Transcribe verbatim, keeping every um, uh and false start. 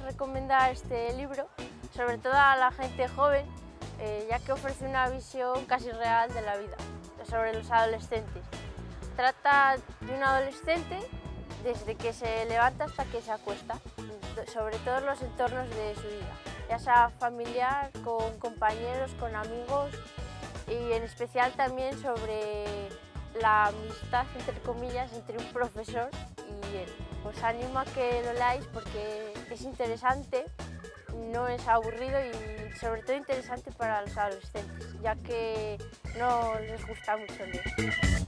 recomendar este libro, sobre todo a la gente joven, eh, ya que ofrece una visión casi real de la vida, sobre los adolescentes. Trata de un adolescente desde que se levanta hasta que se acuesta, sobre todos los entornos de su vida, ya sea familiar, con compañeros, con amigos y en especial también sobre la amistad, entre comillas, entre un profesor y él. Os animo a que lo leáis porque es interesante, no es aburrido y sobre todo interesante para los adolescentes, ya que no les gusta mucho leer.